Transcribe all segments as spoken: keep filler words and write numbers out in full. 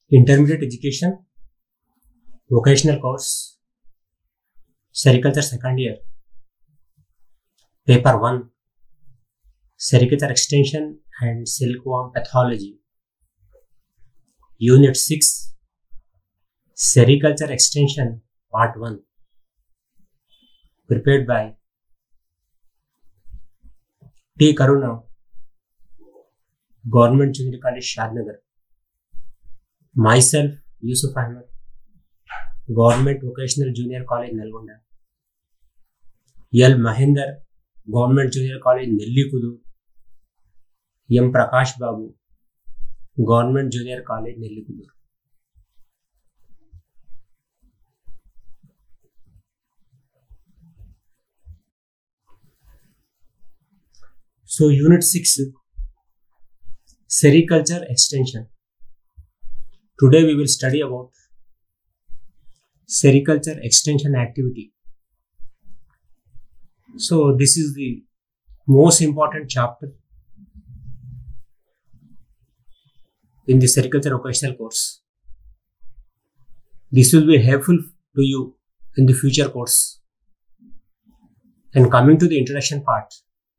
Intermediate education, vocational course, sericulture second year, paper one, sericulture extension and silkworm pathology, unit six, sericulture extension part one, prepared by T. Karuna, Government Junior College, Shadnagar. Myself, Yusuf Ahmed, Government Vocational Junior College, Nalgonda. L. Mahinder, Government Junior College, Nellikudu. M. Prakash Babu, Government Junior College, Nellikudu. So, Unit six, Sericulture Extension. Today we will study about sericulture extension activity. So this is the most important chapter in the sericulture vocational course. This will be helpful to you in the future course. And coming to the introduction part,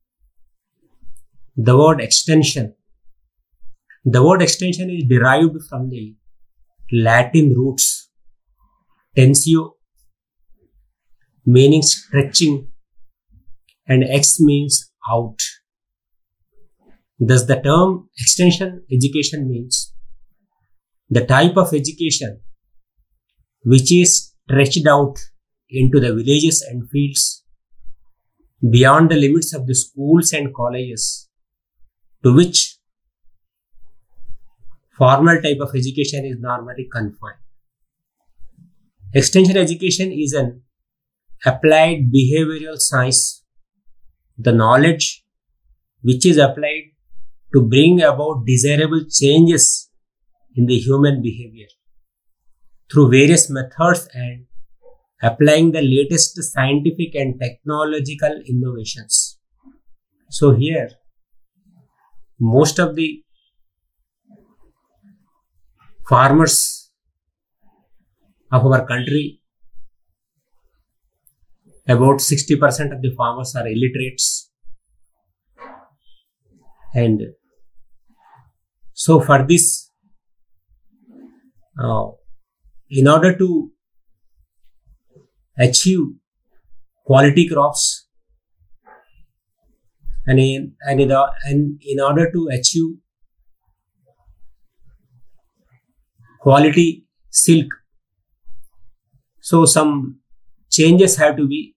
the word extension. The word extension is derived from the Latin roots tensio, meaning stretching, and ex means out. Thus the term extension education means the type of education which is stretched out into the villages and fields beyond the limits of the schools and colleges, to which formal type of education is normally confined. Extension education is an applied behavioral science, the knowledge which is applied to bring about desirable changes in the human behavior through various methods and applying the latest scientific and technological innovations. So here, most of the farmers of our country, about sixty percent of the farmers are illiterates. And so for this, uh, in order to achieve quality crops and in, and in, and in order to achieve quality silk, so some changes have to be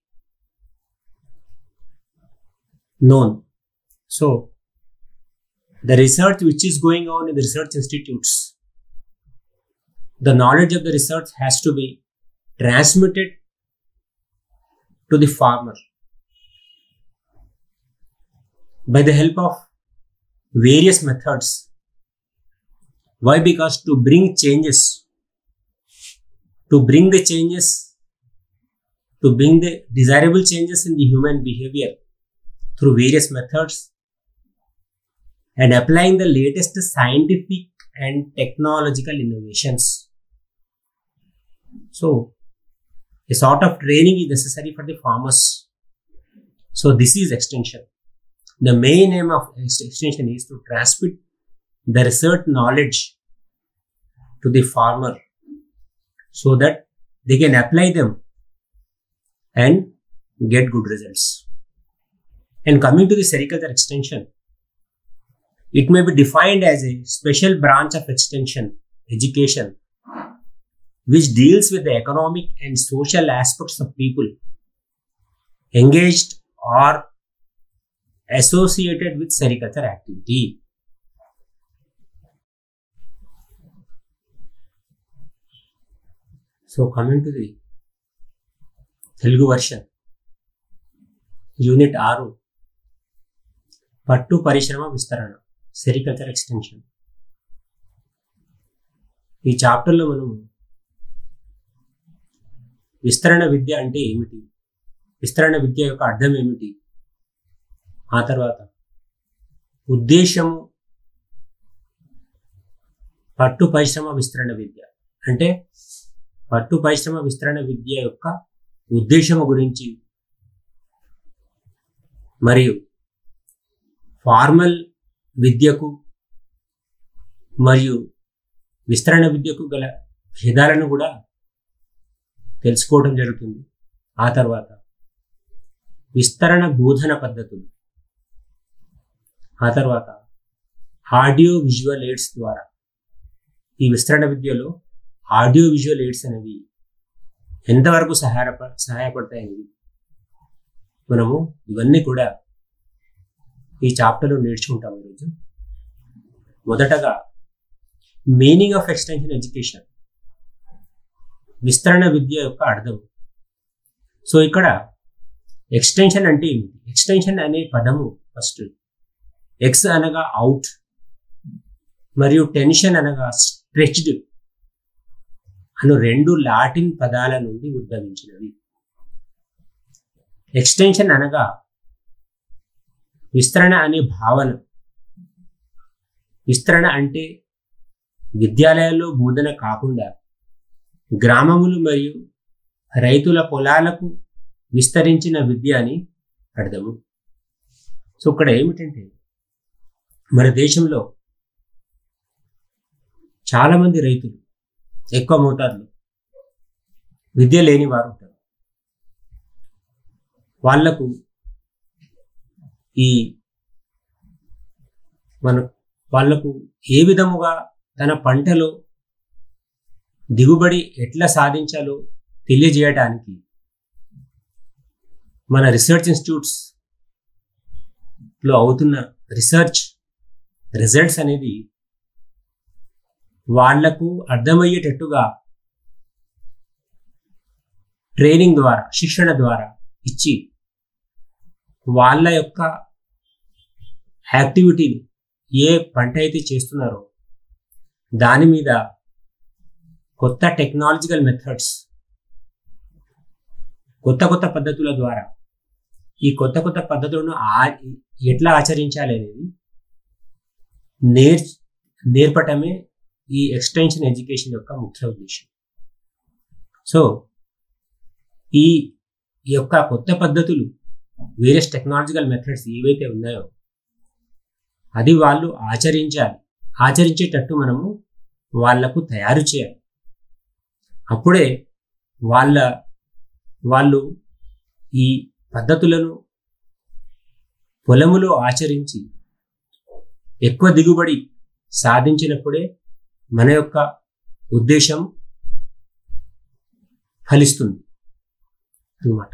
known. So the research which is going on in the research institutes, the knowledge of the research has to be transmitted to the farmer by the help of various methods. Why? Because to bring changes, to bring the changes, to bring the desirable changes in the human behavior through various methods and applying the latest scientific and technological innovations. So, a sort of training is necessary for the farmers. So, this is extension. The main aim of extension is to transmit the research knowledge to the farmer so that they can apply them and get good results. And coming to the sericulture extension, it may be defined as a special branch of extension education which deals with the economic and social aspects of people engaged or associated with sericulture activity. So coming to the Telugu version, Unit ఆరు, పట్టు పరిశ్రమ విస్తరణ, sericulture extension. ఈ చాప్టర్లో మనం విస్తరణ విద్య అంటే ఏమిటి, విస్తరణ విద్య యొక్క అర్థం ఏమిటి, ఆ తర్వాత ఉద్దేశము, పట్టు పరిశ్రమ విస్తరణ విద్య అంటే పట్టు పరిశ్రమ విస్తరణ విద్య యొక్క ఉద్దేశము గురించి మరియు ఫార్మల్ విద్యకు మరియు విస్తరణ విద్యకు గల భేదాలను కూడా తెలుసుకోవడం జరుగుతుంది. ఆ తర్వాత విస్తరణ బోధన పద్ధతులు, ఆ తర్వాత ఆడియో విజువల్ ఎయిడ్స్ ద్వారా ఈ విస్తరణ విద్యలో ఆడియో విజువల్ ఎయిడ్స్ అనేవి ఎంతవరకు సహాయప సహాయపడతాయనేవి మనము ఇవన్నీ కూడా ఈ చాప్టర్లో నేర్చుకుంటాం ఈరోజు. మొదటగా మీనింగ్ ఆఫ్ ఎక్స్టెన్షన్ ఎడ్యుకేషన్, విస్తరణ విద్య యొక్క అర్థం. సో ఇక్కడ ఎక్స్టెన్షన్ అంటే ఏమిటి? ఎక్స్టెన్షన్ అనే పదము ఫస్ట్ ఎక్స్ అనగా అవుట్ మరియు టెన్షన్ అనగా స్ట్రెచ్డ్ అను రెండు లాటిన్ పదాల నుండి ఉద్భవించినవి. ఎక్స్టెన్షన్ అనగా విస్తరణ అనే భావన. విస్తరణ అంటే విద్యాలయాల్లో బోధన కాకుండా గ్రామములు మరియు రైతుల పొలాలకు విస్తరించిన విద్య అని అర్థము. సో ఇక్కడ ఏమిటంటే మన దేశంలో చాలామంది రైతులు ఎక్కువ మోతాదులో విద్య లేని వారు ఉంటారు. వాళ్లకు ఈ మన వాళ్లకు ఏ విధముగా తన పంటలో దిగుబడి ఎట్లా సాధించాలో తెలియజేయడానికి మన రీసెర్చ్ ఇన్స్టిట్యూట్స్ లో అవుతున్న రీసెర్చ్ రిజల్ట్స్ అనేది వాళ్లకు అర్థమయ్యేటట్టుగా ట్రైనింగ్ ద్వారా, శిక్షణ ద్వారా ఇచ్చి వాళ్ళ యొక్క యాక్టివిటీని ఏ పంట అయితే చేస్తున్నారో దాని మీద కొత్త టెక్నాలజికల్ మెథడ్స్, కొత్త కొత్త పద్ధతుల ద్వారా ఈ కొత్త కొత్త పద్ధతులను ఎట్లా ఆచరించాలి అనేది నేర్ నేర్పటమే ఈ ఎక్స్టెన్షన్ ఎడ్యుకేషన్ యొక్క ముఖ్య ఉద్దేశం. సో ఈ యొక్క కొత్త పద్ధతులు, వేరియస్ టెక్నాలజికల్ మెథడ్స్ ఏవైతే ఉన్నాయో అది వాళ్ళు ఆచరించాలి. ఆచరించేటట్టు మనము వాళ్లకు తయారు చేయాలి. అప్పుడే వాళ్ళ వాళ్ళు ఈ పద్ధతులను పొలములో ఆచరించి ఎక్కువ దిగుబడి సాధించినప్పుడే మన యొక్క ఉద్దేశం ఫలిస్తుంది అన్నమాట.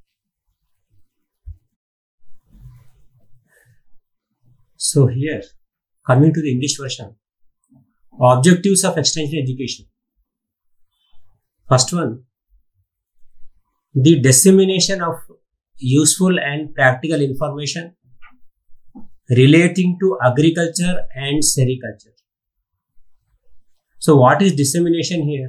So here, coming to the English version, objectives of extension education. First one, the dissemination of useful and practical information relating to agriculture and sericulture. So what is dissemination here?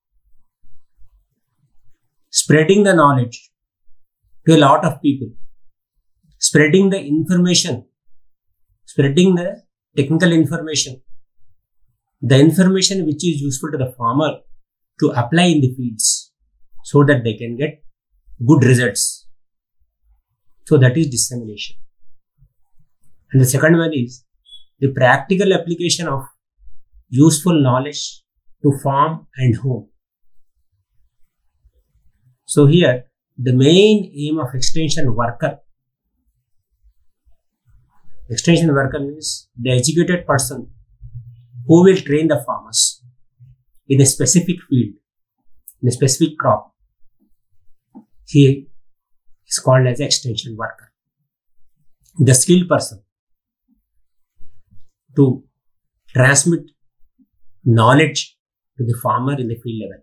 Spreading the knowledge to a lot of people, spreading the information, spreading the technical information, the information which is useful to the farmer to apply in the fields so that they can get good results. So that is dissemination. And the second one is the practical application of useful knowledge to farm and home. So here the main aim of extension worker, extension worker means the educated person who will train the farmers in a specific field, in a specific crop. He is called as extension worker. The skilled person to transmit knowledge to the farmer in the field level.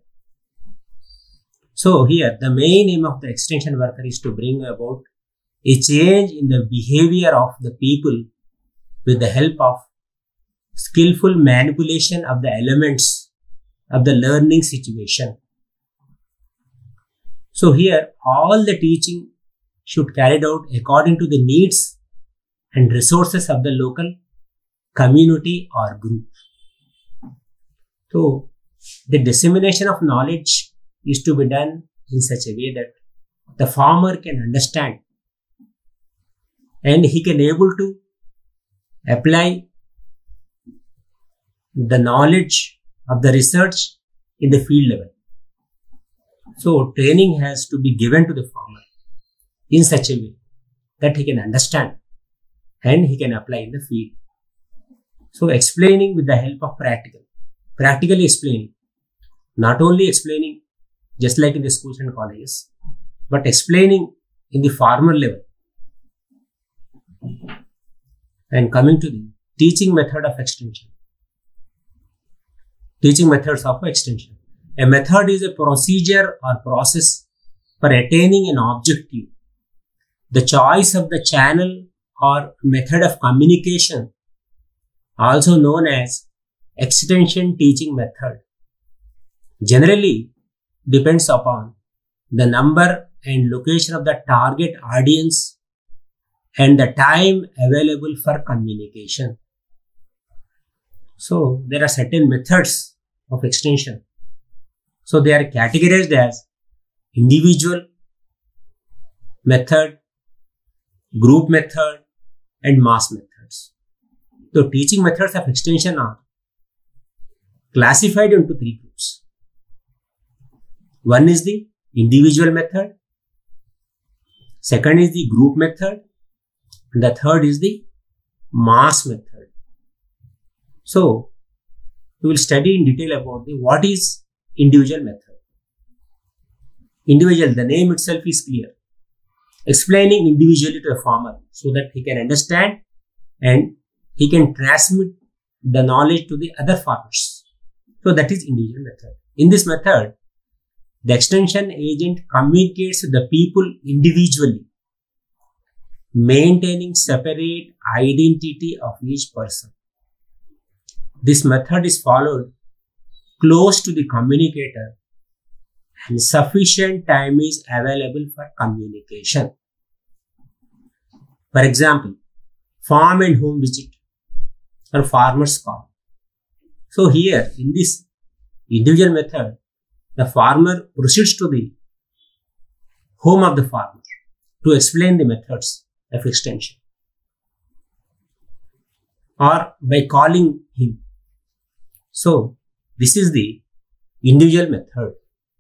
So here the main aim of the extension worker is to bring about a change in the behavior of the people with the help of skillful manipulation of the elements of the learning situation. So here all the teaching should carried out according to the needs and resources of the local community or group. So the dissemination of knowledge is to be done in such a way that the farmer can understand and he can able to apply the knowledge of the research in the field level. So training has to be given to the farmer in such a way that he can understand and he can apply in the field. So explaining with the help of practical, practically explaining, not only explaining just like in the schools and colleges, but explaining in the farmer level. And coming to the teaching method of extension. Teaching methods of extension. A method is a procedure or process for attaining an objective. The choice of the channel or method of communication, also known as extension teaching method, generally depends upon the number and location of the target audience and the time available for communication. So there are certain methods of extension. So they are categorized as individual method, group method, and mass methods. So teaching methods of extension are classified into three groups. One is the individual method, second is the group method, and the third is the mass method. So we will study in detail about the what is individual method. Individual, the name itself is clear. Explaining individually to a farmer so that he can understand and he can transmit the knowledge to the other farmers. So that is individual method. In this method, the extension agent communicates with the people individually, maintaining separate identity of each person. This method is followed close to the communicator and sufficient time is available for communication. For example, farm and home visit or farmer's call. So here in this individual method, the farmer proceeds to the home of the farmer to explain the methods of extension or by calling him. So this is the individual method.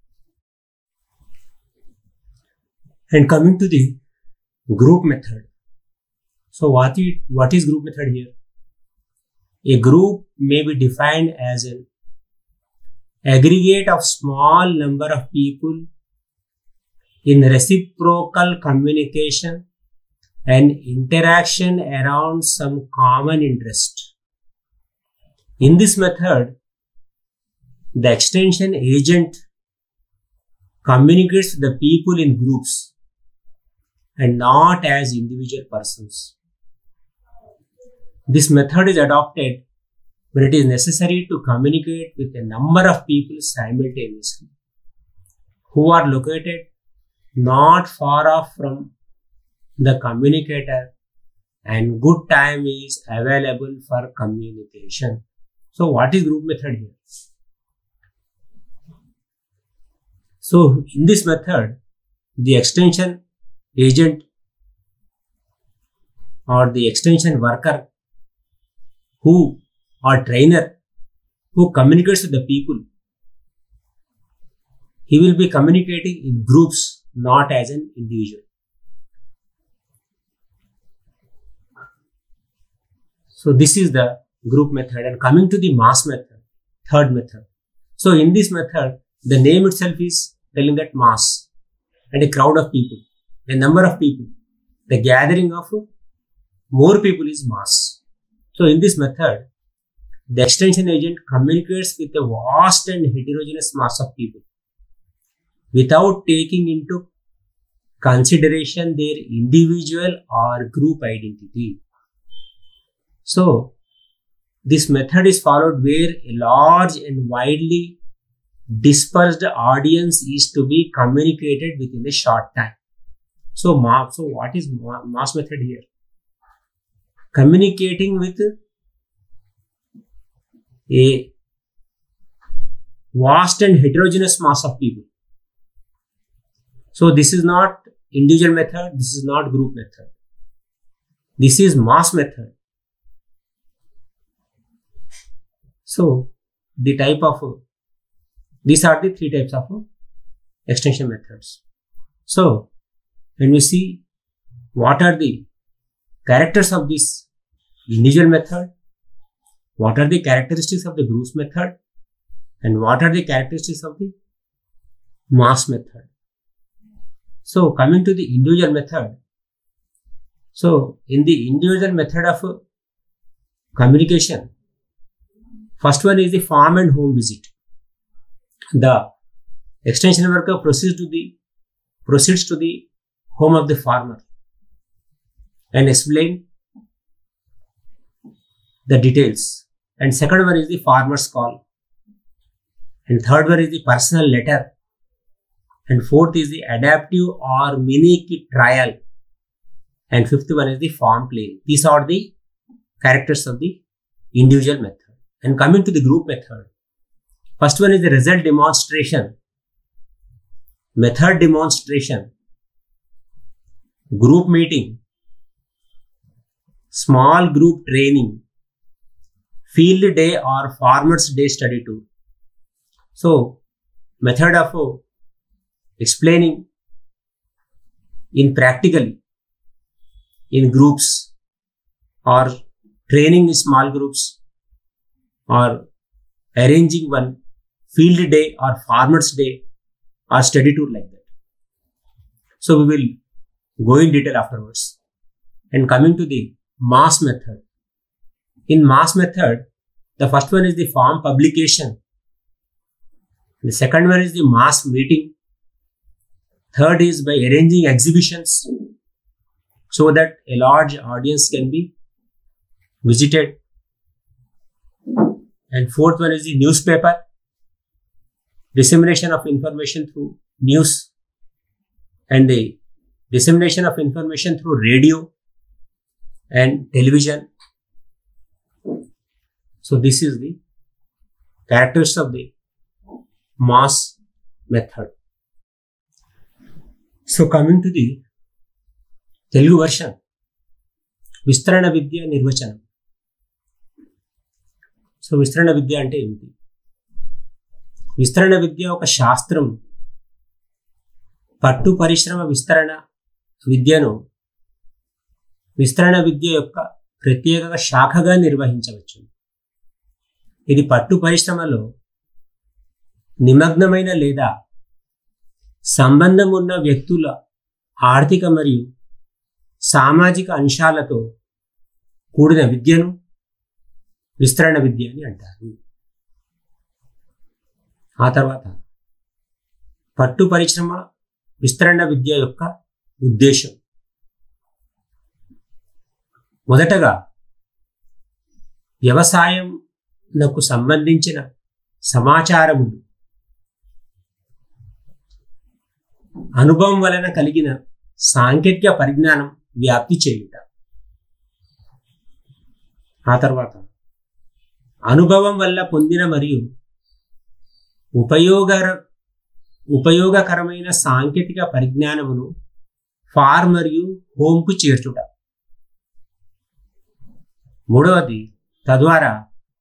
And coming to the group method. So what is, what is group method here? A group may be defined as an aggregate of small number of people in reciprocal communication and interaction around some common interest. In this method, the extension agent communicates with the people in groups and not as individual persons. This method is adopted when it is necessary to communicate with a number of people simultaneously who are located not far off from the communicator and good time is available for communication. So what is group method here? So in this method, the extension agent or the extension worker who or trainer who communicates with the people, he will be communicating in groups, not as an individual. So this is the group method. And coming to the mass method, third method. So in this method, the name itself is telling that mass and a crowd of people, a number of people, the gathering of more people is mass. So in this method, the extension agent communicates with a vast and heterogeneous mass of people without taking into consideration their individual or group identity. So this method is followed where a large and widely dispersed audience is to be communicated within a short time. So, ma so what is ma mass method here? Communicating with a vast and heterogeneous mass of people. So this is not individual method, this is not group method. This is mass method. So the type of, these are the three types of extension methods. So when we see what are the characters of this individual method, what are the characteristics of the groups method, and what are the characteristics of the mass method. So coming to the individual method, so in the individual method of communication, first one is the farm and home visit. The extension worker proceeds to the proceeds to the home of the farmer and explain the details. And second one is the farmer's call. And third one is the personal letter. And fourth is the adaptive or mini trial. And fifth one is the farm play. These are the characters of the individual method. And coming to the group method, first one is the result demonstration, method demonstration, group meeting, small group training, field day or farmers day study tour. So method of uh, explaining in practically in groups, or training in small groups, or arranging one field day or farmers day or study tour like that. So we will go in detail afterwards. And coming to the mass method. In mass method, the first one is the farm publication. The second one is the mass meeting. Third is by arranging exhibitions so that a large audience can be visited. And fourth one is the newspaper, dissemination of information through news, and the dissemination of information through radio and television. So this is the characters of the mass method. So coming to the Telugu version, Vistarana Vidya Nirvachanam. So విస్తరణ విద్య అంటే ఏమిటి? విస్తరణ విద్య ఒక శాస్త్రం. పట్టు పరిశ్రమ విస్తరణ విద్యను విస్తరణ విద్య యొక్క ప్రత్యేక శాఖగా నిర్వహించవచ్చు. ఇది పట్టు పరిశ్రమలో నిమగ్నమైన లేదా సంబంధం ఉన్న వ్యక్తుల ఆర్థిక మరియు సామాజిక అంశాలతో కూడిన విద్యను విస్తరణ విద్య అని అంటారు. ఆ తర్వాత పట్టు పరిశ్రమ విస్తరణ విద్య యొక్క ఉద్దేశం, మొదటగా వ్యవసాయంకు సంబంధించిన సమాచారములు అనుభవం వలన కలిగిన సాంకేతిక పరిజ్ఞానం వ్యాప్తి చేయుట. ఆ తర్వాత అనుభవం వల్ల పొందిన మరియు ఉపయోగర ఉపయోగకరమైన సాంకేతిక పరిజ్ఞానమును ఫార్మ్ మరియు హోమ్కు చేర్చుట. మూడవది తద్వారా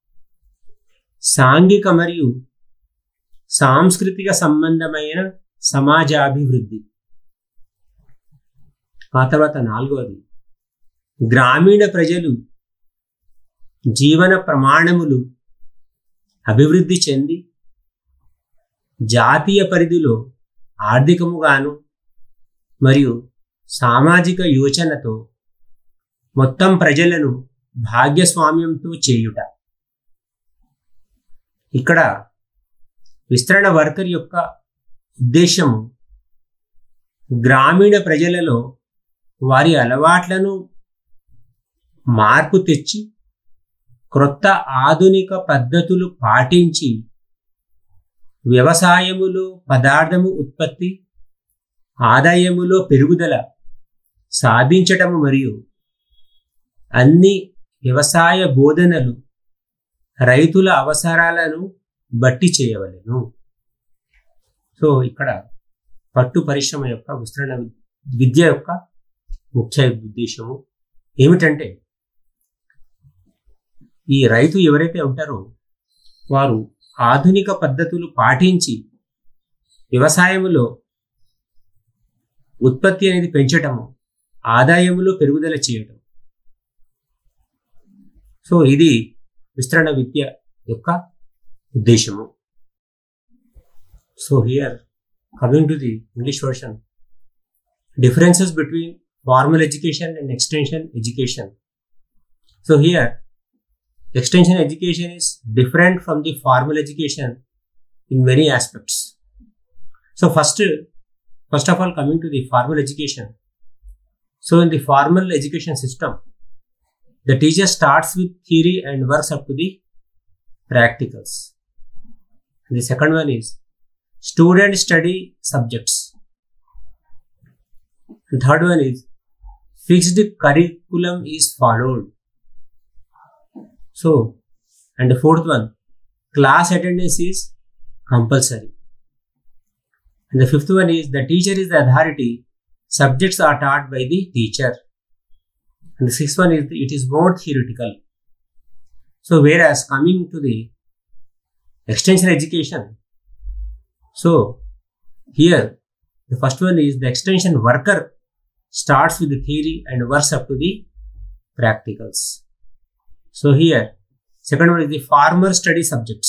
సాంఘిక మరియు సాంస్కృతిక సంబంధమైన సమాజాభివృద్ధి. ఆ తర్వాత నాలుగవది గ్రామీణ ప్రజలు జీవన ప్రమాణములు అభివృద్ధి చెంది జాతీయ పరిధిలో ఆర్థికముగాను మరియు సామాజిక యోచనతో మొత్తం ప్రజలను భాగ్యస్వామ్యంతో చేయుట. ఇక్కడ విస్తరణ వర్కర్ యొక్క ఉద్దేశము గ్రామీణ ప్రజలలో వారి అలవాట్లను మార్పు తెచ్చి క్రొత్త ఆధునిక పద్ధతులు పాటించి వ్యవసాయములో పదార్థము ఉత్పత్తి, ఆదాయములో పెరుగుదల సాధించటము మరియు అన్ని వ్యవసాయ బోధనలు రైతుల అవసరాలను బట్టి చేయవలెను. సో ఇక్కడ పట్టు పరిశ్రమ యొక్క విస్తరణ విద్య యొక్క ముఖ్య ఉద్దేశము ఏమిటంటే, ఈ రైతు ఎవరైతే ఉంటారో వారు ఆధునిక పద్ధతులు పాటించి వ్యవసాయములో ఉత్పత్తి అనేది పెంచటము, ఆదాయములో పెరుగుదల చేయటం. సో ఇది విస్తరణ విద్య యొక్క ఉద్దేశము. So here coming to the English version, differences between formal education and extension education. So here extension education is different from the formal education in many aspects. So first first of all coming to the formal education. So in the formal education system, the teacher starts with theory and works up to the practicals. And the second one is student study subjects. The third one is fixed curriculum is followed. So, and the fourth one, class attendance is compulsory. And the fifth one is the teacher is the authority, subjects are taught by the teacher. And the sixth one is it is more theoretical. So whereas coming to the extension education, so here the first one is the extension worker starts with the theory and works up to the practicals. So here second one is the farmer study subjects,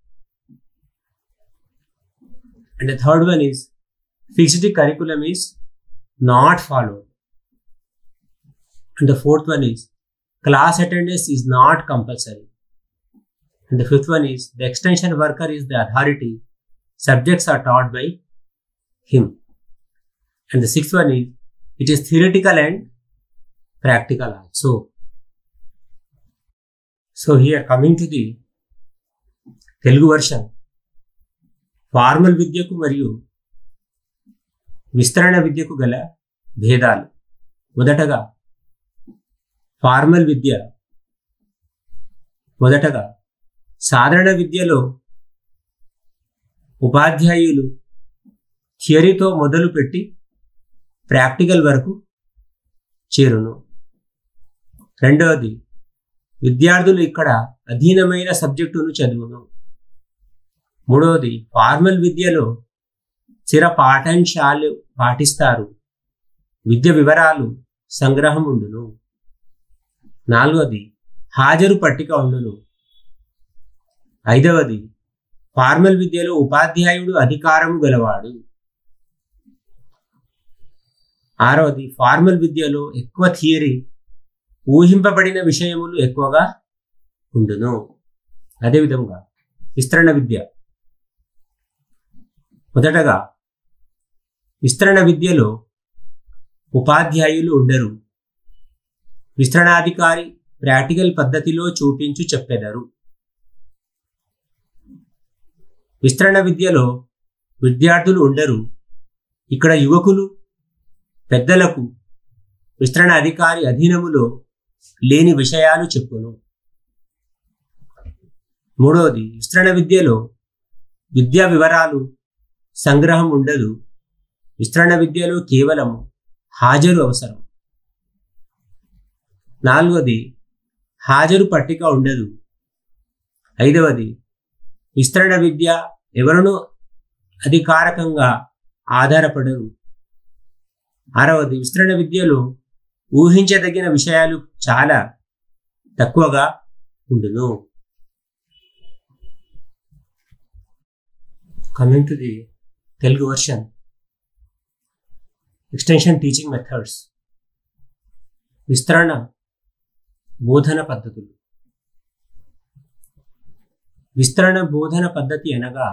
and the third one is fixed curriculum is not followed, and the fourth one is class attendance is not compulsory, and the fifth one is the extension worker is the authority, subjects are taught by him, and the sixth one is it is theoretical and practical also. So here coming to the Telugu version, formal విద్యకు మరియు విస్తరణ విద్యకు గల భేదాలు. మొదటగా formal విద్య, మొదటగా సాధారణ విద్యలో ఉపాధ్యాయులు థియరీతో మొదలుపెట్టి ప్రాక్టికల్ వరకు చేరును. రెండవది విద్యార్థులు ఇక్కడ అధీనమైన సబ్జెక్టును చదువును. మూడవది ఫార్మల్ విద్యలో స్థిర పాఠాంశాలు పాటిస్తారు, విద్య వివరాలు సంగ్రహం ఉండును. నాలుగవది హాజరు పట్టిక ఉండును. ఐదవది ఫార్మల్ విద్యలో ఉపాధ్యాయుడు అధికారము గలవాడు. ఆరవది ఫార్మల్ విద్యలో ఎక్కువ థియరీ, ఊహింపబడిన విషయములు ఎక్కువగా ఉండును. అదేవిధంగా విస్తరణ విద్య, మొదటగా విస్తరణ విద్యలో ఉపాధ్యాయులు ఉండరు, విస్తరణాధికారి ప్రాక్టికల్ పద్ధతిలో చూపించు చెప్పెదరు. విస్తరణ విద్యలో విద్యార్థులు ఉండరు, ఇక్కడ యువకులు పెద్దలకు విస్తరణ అధికారి అధీనములో లేని విషయాలు చెప్పును. మూడవది విస్తరణ విద్యలో విద్యా వివరాలు సంగ్రహం ఉండదు, విస్తరణ విద్యలో కేవలం హాజరు అవసరం. నాలుగవది హాజరు పట్టిక ఉండదు. ఐదవది విస్తరణ విద్య ఎవరునూ అధికారకంగా ఆధారపడరు. ఆరవది విస్తరణ విద్యలో ఊహించదగిన విషయాలు చాలా తక్కువగా ఉండును. Coming to the Telugu version, extension teaching methods, విస్తరణ బోధన పద్ధతులు. విస్తరణ బోధన పద్ధతి అనగా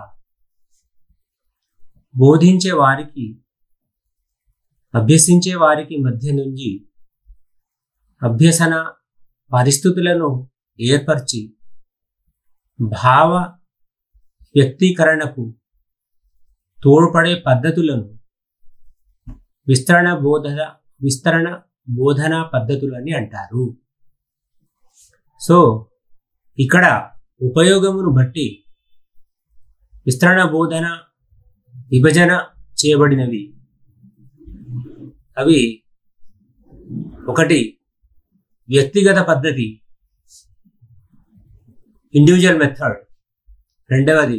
బోధించే వారికి అభ్యసించే వారికి మధ్య నుంచి అభ్యసన పరిస్థితులను ఏర్పరిచి భావ వ్యక్తీకరణకు తోడ్పడే పద్ధతులను విస్తరణ బోధన విస్తరణ బోధనా పద్ధతులు అని అంటారు. సో ఇక్కడ ఉపయోగమును బట్టి విస్తరణ బోధన విభజన చేయబడినవి. అవి ఒకటి వ్యక్తిగత పద్ధతి, ఇండివిజువల్ మెథడ్. రెండవది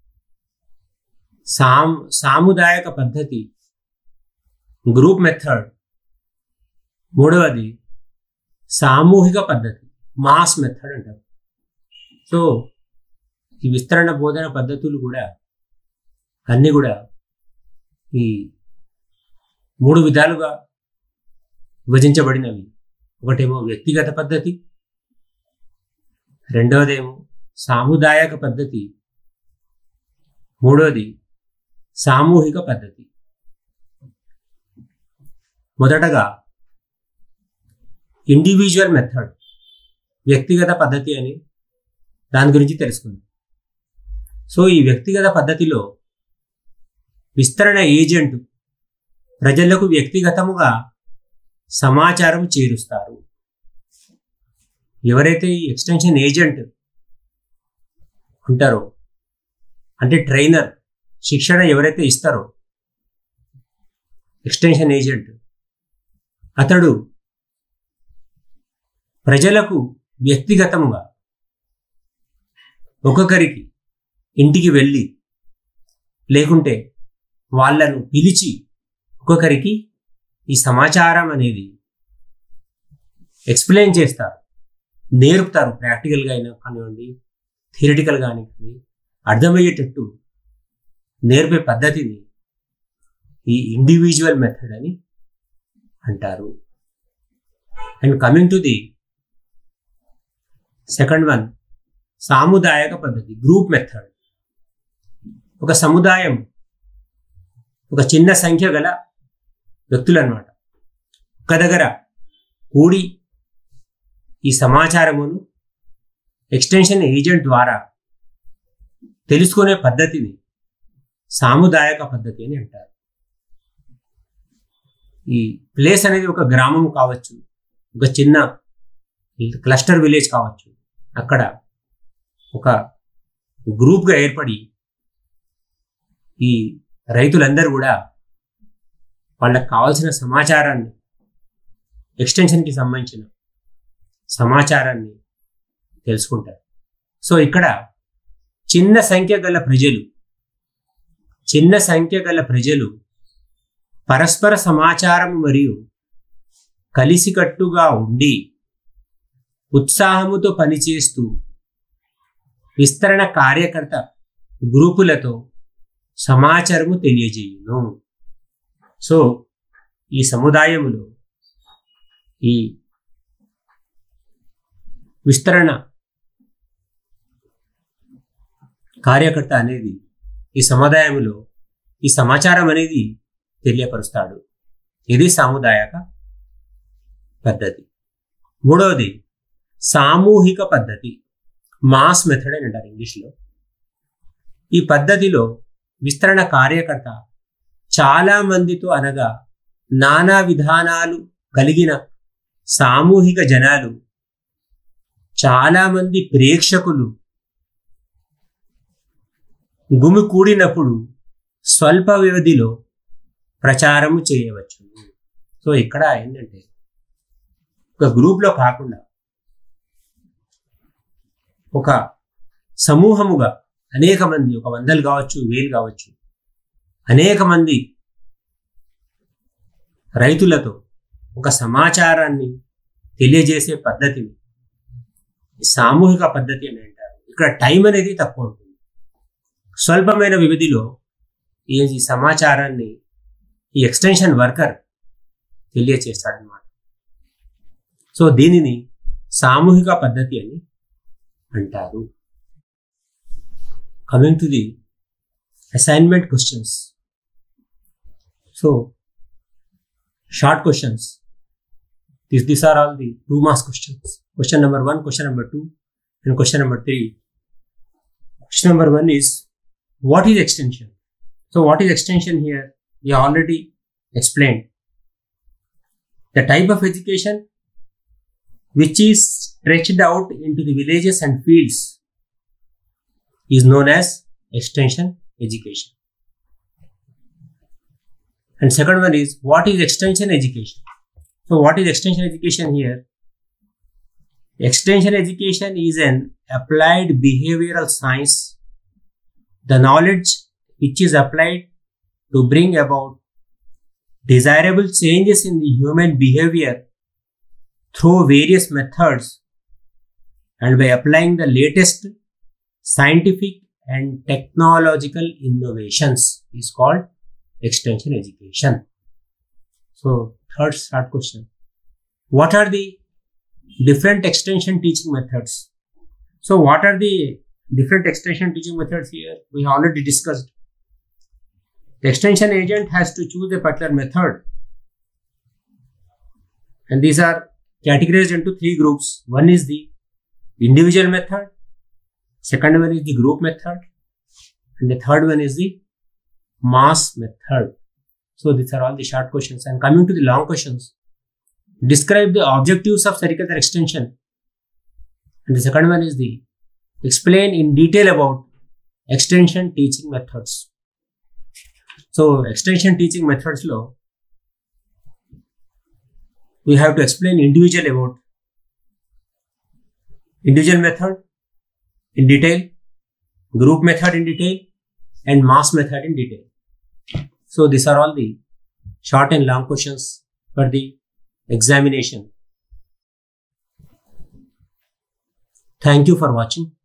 సామ్ సాముదాయక పద్ధతి, గ్రూప్ మెథడ్. మూడవది సామూహిక పద్ధతి, మాస్ మెథడ్ అంటారు. సో ఈ విస్తరణ బోధన పద్ధతులు కూడా అన్నీ కూడా ఈ మూడు విధాలుగా విభజించబడినవి. ఒకటేమో వ్యక్తిగత పద్ధతి, రెండవదేమో సాముదాయక పద్ధతి, మూడవది సామూహిక పద్ధతి. మొదటగా ఇండివిజువల్ మెథడ్, వ్యక్తిగత పద్ధతి అని దాని గురించి తెలుసుకుందాం. సో ఈ వ్యక్తిగత పద్ధతిలో విస్తరణ ఏజెంట్ ప్రజలకు వ్యక్తిగతముగా సమాచారం చేరుస్తారు. ఎవరైతే ఈ ఎక్స్టెన్షన్ ఏజెంట్ ఉంటారో, అంటే ట్రైనర్, శిక్షణ ఎవరైతే ఇస్తారో ఎక్స్టెన్షన్ ఏజెంట్, అతడు ప్రజలకు వ్యక్తిగతంగా ఒక్కొక్కరికి ఇంటికి వెళ్ళి లేకుంటే వాళ్ళను పిలిచి ఒక్కొక్కరికి ఈ సమాచారం అనేది ఎక్స్ప్లెయిన్ చేస్తారు, నేర్పుతారు. ప్రాక్టికల్గా అయినా కానివ్వండి, థియరిటికల్గా కానివ్వండి, అర్థమయ్యేటట్టు నేర్పే పద్ధతిని ఈ ఇండివిజువల్ మెథడ్ అని అంటారు. And coming to the second one, సాముదాయక పద్ధతి, గ్రూప్ మెథడ్. ఒక సముదాయం, ఒక చిన్న సంఖ్య గల వ్యక్తులు అన్నమాట, ఒక దగ్గర కూడి ఈ సమాచారమును ఎక్స్టెన్షన్ ఏజెంట్ ద్వారా తెలుసుకునే పద్ధతిని సాముదాయక పద్ధతి అని అంటారు. ఈ ప్లేస్ అనేది ఒక గ్రామం కావచ్చు, ఒక చిన్న క్లస్టర్ విలేజ్ కావచ్చు. అక్కడ ఒక గ్రూప్గా ఏర్పడి ఈ రైతులందరూ కూడా వాళ్ళకి కావాల్సిన సమాచారాన్ని, ఎక్స్టెన్షన్కి సంబంధించిన సమాచారాన్ని తెలుసుకుంటారు. సో ఇక్కడ చిన్న సంఖ్య గల ప్రజలు చిన్న సంఖ్య గల ప్రజలు పరస్పర సమాచారం మరియు కలిసికట్టుగా ఉండి ఉత్సాహముతో పనిచేస్తూ విస్తరణ కార్యకర్త గ్రూపులతో సమాచారము తెలియజేయును. సో ఈ సముదాయములో ఈ విస్తరణ కార్యకర్త అనేది ఈ సముదాయములో ఈ సమాచారం అనేది తెలియపరుస్తాడు. ఇది సాముదాయక పద్ధతి. మూడవది సామూహిక పద్ధతి, మాస్ మెథడ్ అని అంటారు ఇంగ్లీష్లో. ఈ పద్ధతిలో విస్తరణ కార్యకర్త చాలా మందితో అనగా నానా విధానాలు కలిగిన సామూహిక జనాలు, చాలా మంది ప్రేక్షకులు గుమికూడినప్పుడు స్వల్ప వ్యవధిలో ప్రచారము చేయవచ్చు. సో ఇక్కడ ఏంటంటే ఒక గ్రూప్లో కాకుండా ఒక సమూహముగా అనేక మంది, ఒక వందలు కావచ్చు, వేలు కావచ్చు, అనేక మంది రైతులతో ఒక సమాచారాన్ని తెలియజేసే పద్ధతిని సామూహిక పద్ధతి అని అంటారు. ఇక్కడ టైం అనేది తక్కువ ఉంటుంది. స్వల్పమైన వ్యవధిలో ఈ సమాచారాన్ని ఈ ఎక్స్టెన్షన్ వర్కర్ తెలియచేస్తాడనమాట. సో దీనిని సామూహిక పద్ధతి అని అంటారు. Coming to the assignment questions. So short questions. These, these are all the two marks questions. Question number one, question number two, and question number three. Question number one is, what is extension? So what is extension here? We already explained. The type of education which is stretched out into the villages and fields is known as extension education. And second one is, what is extension education? So what is extension education here? Extension education is an applied behavioral science, the knowledge which is applied to bring about desirable changes in the human behavior through various methods and by applying the latest scientific and technological innovations is called extension education. So third start question. What are the different extension teaching methods? So what are the different extension teaching methods here? We have already discussed. The extension agent has to choose a particular method. And these are categorized into three groups. One is the individual method. Second one is the group method. And the third one is the mass method. So these are all the short questions. And coming to the long questions. Describe the objectives of sericulture extension. And the second one is the explain in detail about extension teaching methods. So extension teaching methods lo, we have to explain individual about individual method in detail, group method in detail, and mass method in detail. So these are all the short and long questions for the examination. Thank you for watching.